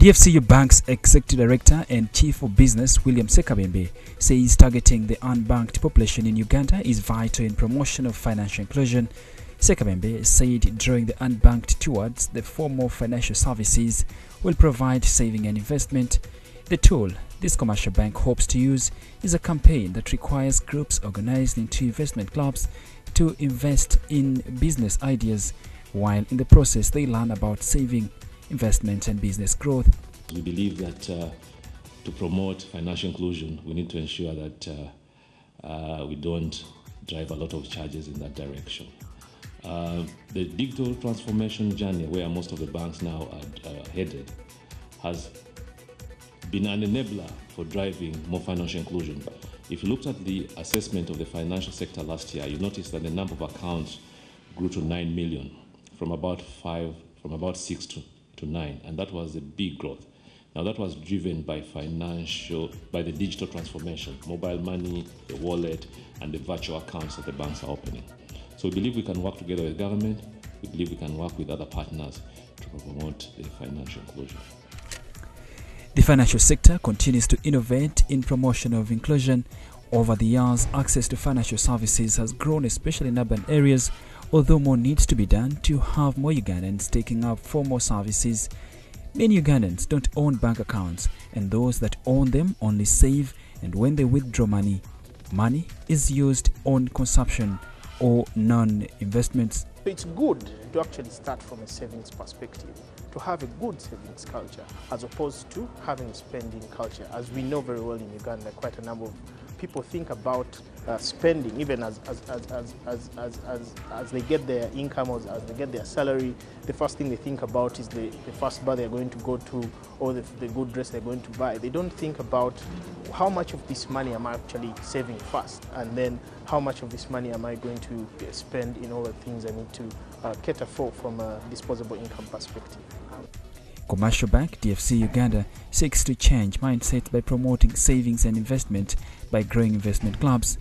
DFCU Bank's Executive Director and Chief of Business William Sekabembe says targeting the unbanked population in Uganda is vital in promotion of financial inclusion. Sekabembe said drawing the unbanked towards the formal financial services will provide saving and investment. The tool this commercial bank hopes to use is a campaign that requires groups organized into investment clubs to invest in business ideas, while in the process they learn about saving, investment and business growth. We believe that to promote financial inclusion, we need to ensure that we don't drive a lot of charges in that direction. The digital transformation journey, where most of the banks now are headed, has been an enabler for driving more financial inclusion. If you looked at the assessment of the financial sector last year, you notice that the number of accounts grew to 9 million, from about 6 to 9, and that was a big growth. Now that was driven by the digital transformation, mobile money, the wallet, and the virtual accounts that the banks are opening. So we believe we can work together with government. We believe we can work with other partners to promote the financial inclusion. The financial sector continues to innovate in promotion of inclusion. Over the years, access to financial services has grown, especially in urban areas, although more needs to be done to have more Ugandans taking up formal services. Many Ugandans don't own bank accounts, and those that own them only save, and when they withdraw money, money is used on consumption or non-investments. It's good to actually start from a savings perspective, to have a good savings culture as opposed to having a spending culture. As we know very well in Uganda, quite a number of people think about spending even as they get their income or as they get their salary. The first thing they think about is the first bar they're going to go to, or the good dress they're going to buy. They don't think about how much of this money am I actually saving first, and then how much of this money am I going to spend in all the things I need to cater for from a disposable income perspective. Commercial Bank DFC Uganda seeks to change mindset by promoting savings and investment by growing investment clubs.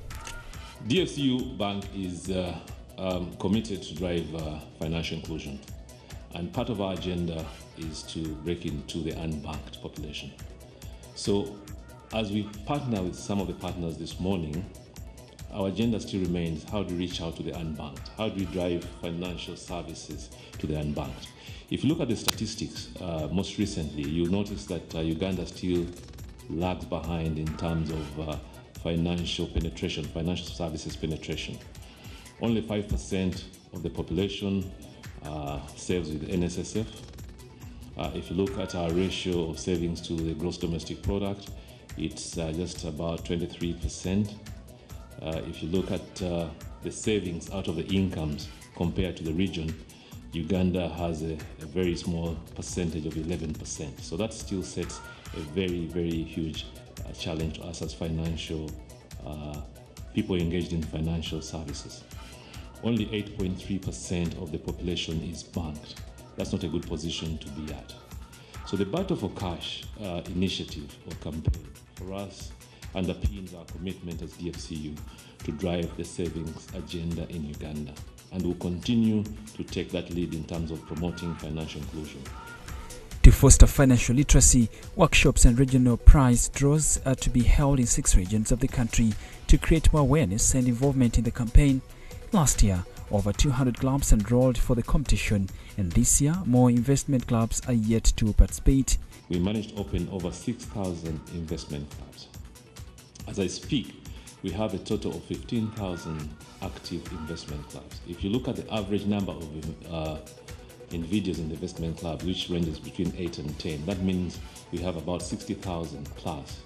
DFCU Bank is committed to drive financial inclusion, and part of our agenda is to break into the unbanked population. So as we partner with some of the partners this morning, our agenda still remains: how do we reach out to the unbanked? How do we drive financial services to the unbanked? If you look at the statistics, most recently, you'll notice that Uganda still lags behind in terms of financial penetration, financial services penetration. Only 5% of the population saves with NSSF. If you look at our ratio of savings to the gross domestic product, it's just about 23%. If you look at the savings out of the incomes compared to the region, Uganda has a very small percentage of 11%. So that still sets a very, very huge challenge to us as financial people engaged in financial services. Only 8.3% of the population is banked. That's not a good position to be at. So the Battle for Cash initiative or campaign for us underpins our commitment as DFCU to drive the savings agenda in Uganda, and will continue to take that lead in terms of promoting financial inclusion. To foster financial literacy, workshops and regional prize draws are to be held in 6 regions of the country to create more awareness and involvement in the campaign. Last year, over 200 clubs enrolled for the competition, and this year, more investment clubs are yet to participate. We managed to open over 6,000 investment clubs. As I speak, we have a total of 15,000 active investment clubs. If you look at the average number of individuals in the investment club, which ranges between 8 and 10, that means we have about 60,000 plus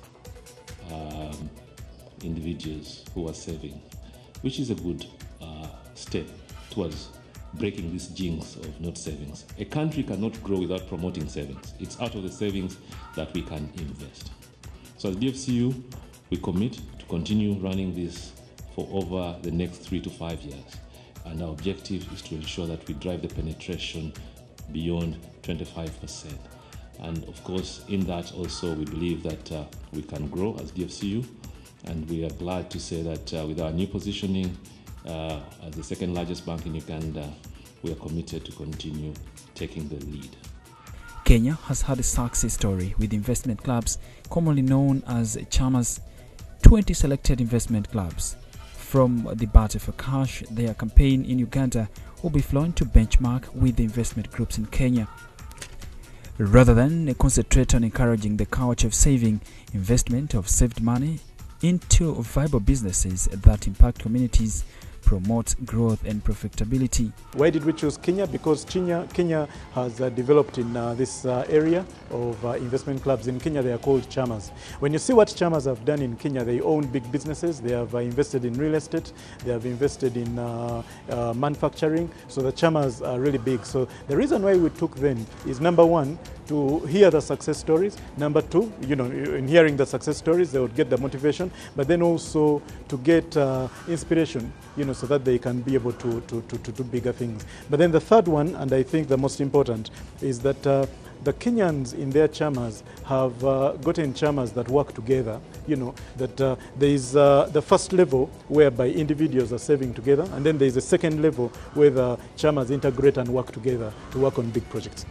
individuals who are saving, which is a good step towards breaking this jinx of not savings. A country cannot grow without promoting savings. It's out of the savings that we can invest. So as DFCU, we commit to continue running this for over the next 3 to 5 years. And our objective is to ensure that we drive the penetration beyond 25%. And of course, in that also, we believe that we can grow as DFCU. And we are glad to say that with our new positioning as the second largest bank in Uganda, we are committed to continue taking the lead. Kenya has had a success story with investment clubs, commonly known as chamas, 20 selected investment clubs. From the Battle for Cash, their campaign in Uganda will be flown to benchmark with the investment groups in Kenya. Rather than concentrate on encouraging the culture of saving, investment of saved money into viable businesses that impact communities, promote growth and profitability. Why did we choose Kenya? Because Kenya has developed in this area of investment clubs. In Kenya, they are called chamas. When you see what chamas have done in Kenya, they own big businesses. They have invested in real estate. They have invested in manufacturing. So the chamas are really big. So the reason why we took them is, number one, to hear the success stories. Number two, in hearing the success stories, they would get the motivation, but then also to get inspiration, so that they can be able to do bigger things. But then the third one, and I think the most important, is that the Kenyans in their chamas have gotten chamas that work together, that there is the first level whereby individuals are saving together, and then there is a second level where the chamas integrate and work together to work on big projects.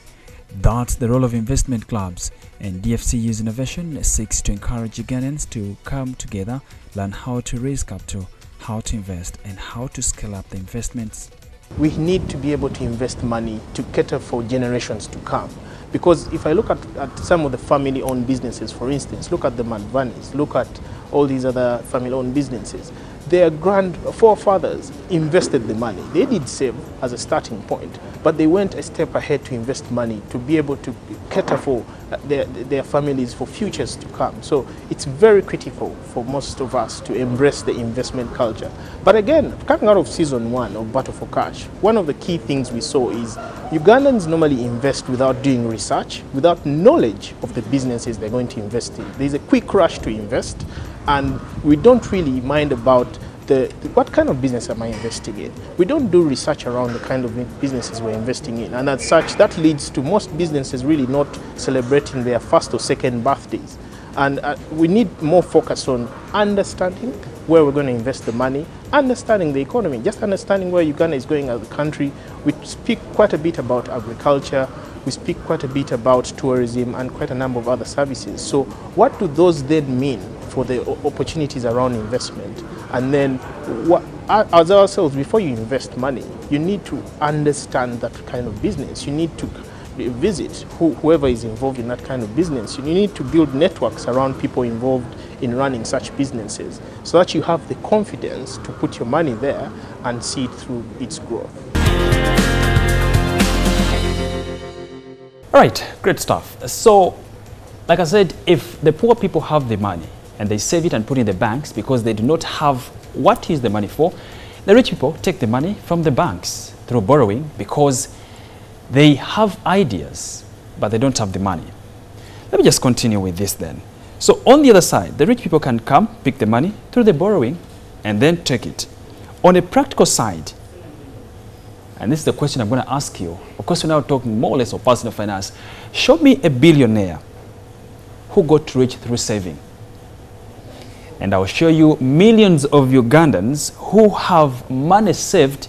That's the role of investment clubs, and DFCU's innovation seeks to encourage Ugandans to come together, learn how to raise capital, how to invest, and how to scale up the investments. We need to be able to invest money to cater for generations to come. Because if I look at some of the family-owned businesses, for instance, look at the Madvanis, look at all these other family-owned businesses, their forefathers invested the money. They did save as a starting point, but they went a step ahead to invest money to be able to cater for their families for futures to come. So it's very critical for most of us to embrace the investment culture. But again, coming out of season 1 of Battle for Cash, one of the key things we saw is Ugandans normally invest without doing research, without knowledge of the businesses they're going to invest in. There's a quick rush to invest, and we don't really mind about what kind of business am I investing in. We don't do research around the kind of businesses we're investing in, and as such that leads to most businesses really not celebrating their first or second birthdays. And we need more focus on understanding where we're going to invest the money, understanding the economy, just understanding where Uganda is going as a country. We speak quite a bit about agriculture, we speak quite a bit about tourism and quite a number of other services. So what do those then mean for the opportunities around investment? And then as ourselves, before you invest money, you need to understand that kind of business. You need to visit whoever is involved in that kind of business. You need to build networks around people involved in running such businesses so that you have the confidence to put your money there and see it through its growth. All right, great stuff. So, like I said, if the poor people have the money and they save it and put it in the banks because they do not have what to use the money for, the rich people take the money from the banks through borrowing because they have ideas, but they don't have the money. Let me just continue with this then. So on the other side, the rich people can come, pick the money through the borrowing, and then take it. On a practical side, and this is the question I'm going to ask you. Of course, we're now talking more or less of personal finance. Show me a billionaire who got rich through saving. And I'll show you millions of Ugandans who have money saved,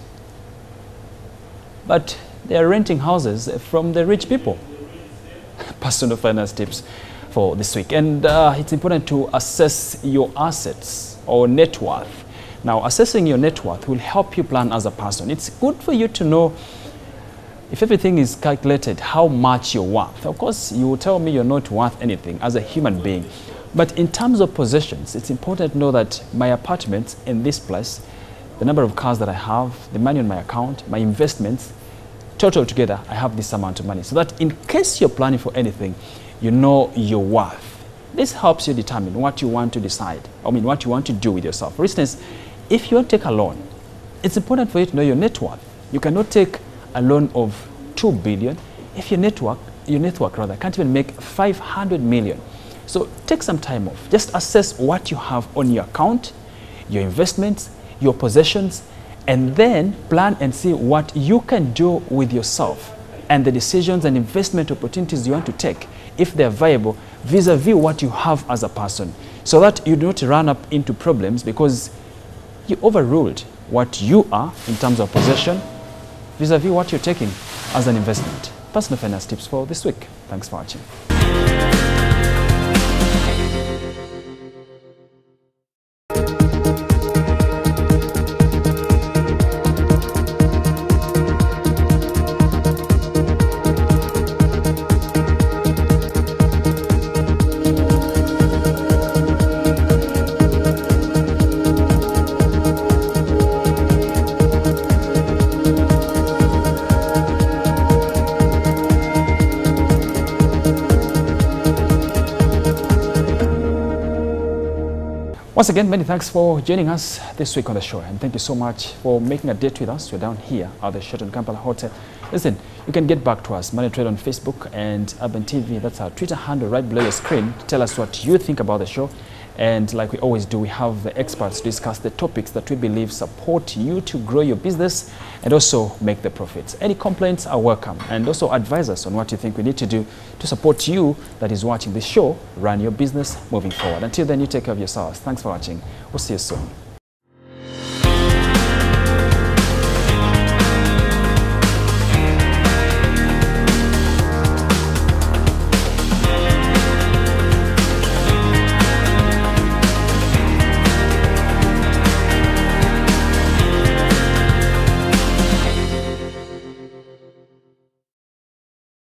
but they are renting houses from the rich people. Personal finance tips for this week. And it's important to assess your assets or net worth. Now, assessing your net worth will help you plan as a person. It's good for you to know, if everything is calculated, how much you're worth. Of course, you will tell me you're not worth anything as a human being. But in terms of possessions, it's important to know that my apartment in this place, the number of cars that I have, the money on my account, my investments, total together, I have this amount of money. So that in case you're planning for anything, you know your worth. This helps you determine what you want to decide. What you want to do with yourself. For instance, if you want to take a loan, it's important for you to know your net worth. You cannot take a loan of 2 billion if your net worth can't even make 500 million. So take some time off. Just assess what you have on your account, your investments, your possessions, and then plan and see what you can do with yourself and the decisions and investment opportunities you want to take, if they're viable, vis-a-vis what you have as a person, so that you do not run up into problems because you overruled what you are in terms of possession vis-a-vis what you're taking as an investment. personal finance tips for this week. Thanks for watching. Once again, many thanks for joining us this week on the show, and thank you so much for making a date with us. We're down here at the Sheraton Kampala Hotel. Listen, you can get back to us, Money Trade on Facebook and Urban TV. That's our Twitter handle right below your screen. Tell us what you think about the show. And like we always do, we have the experts discuss the topics that we believe support you to grow your business and also make the profits. Any complaints are welcome, and also advise us on what you think we need to do to support you that is watching this show run your business moving forward. Until then, you take care of yourselves. Thanks for watching. We'll see you soon.